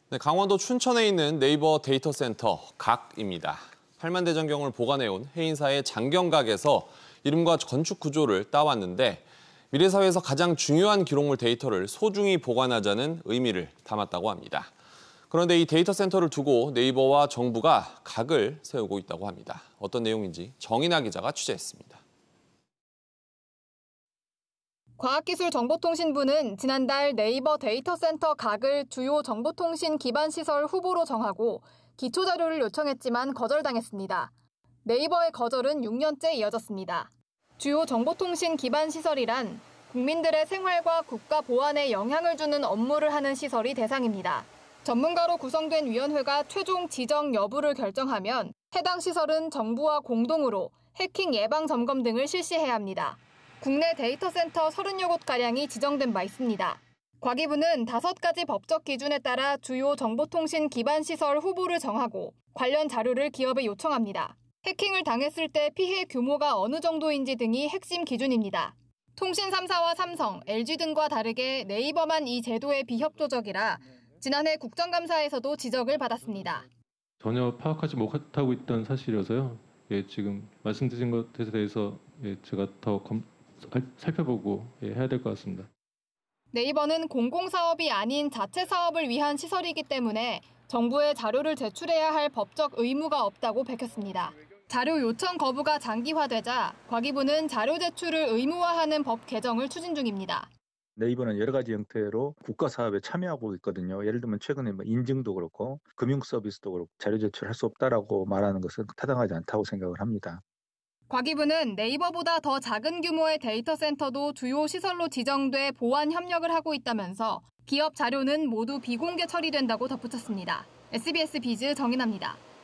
네, 강원도 춘천에 있는 네이버 데이터 센터 각입니다. 8만 대 전경을 보관해온 해인사의 장경각에서 이름과 건축 구조를 따왔는데 미래사회에서 가장 중요한 기록물 데이터를 소중히 보관하자는 의미를 담았다고 합니다. 그런데 이 데이터 센터를 두고 네이버와 정부가 각을 세우고 있다고 합니다. 어떤 내용인지 정인아 기자가 취재했습니다. 과학기술정보통신부는 지난달 네이버 데이터 센터 각을 주요 정보통신 기반 시설 후보로 정하고 기초자료를 요청했지만 거절당했습니다. 네이버의 거절은 6년째 이어졌습니다. 주요 정보통신 기반 시설이란 국민들의 생활과 국가 보안에 영향을 주는 업무를 하는 시설이 대상입니다. 전문가로 구성된 위원회가 최종 지정 여부를 결정하면 해당 시설은 정부와 공동으로 해킹 예방 점검 등을 실시해야 합니다. 국내 데이터 센터 30여 곳가량이 지정된 바 있습니다. 과기부는 5가지 법적 기준에 따라 주요 정보통신 기반 시설 후보를 정하고 관련 자료를 기업에 요청합니다. 해킹을 당했을 때 피해 규모가 어느 정도인지 등이 핵심 기준입니다. 통신 3사와 삼성, LG 등과 다르게 네이버만 이 제도에 비협조적이라 지난해 국정감사에서도 지적을 받았습니다. 전혀 파악하지 못하고 있던 사실이어서요. 지금 말씀드린 것에 대해서 제가 더 살펴보고 해야 될 것 같습니다. 네이버는 공공사업이 아닌 자체 사업을 위한 시설이기 때문에 정부에 자료를 제출해야 할 법적 의무가 없다고 밝혔습니다. 자료 요청 거부가 장기화되자 과기부는 자료 제출을 의무화하는 법 개정을 추진 중입니다. 네이버는 여러 가지 형태로 국가 사업에 참여하고 있거든요. 예를 들면 최근에 인증도 그렇고 금융 서비스도 그렇고 자료 제출할 수 없다라고 말하는 것은 타당하지 않다고 생각을 합니다. 과기부는 네이버보다 더 작은 규모의 데이터 센터도 주요 시설로 지정돼 보안 협력을 하고 있다면서 기업 자료는 모두 비공개 처리된다고 덧붙였습니다. SBS 비즈 정인아입니다.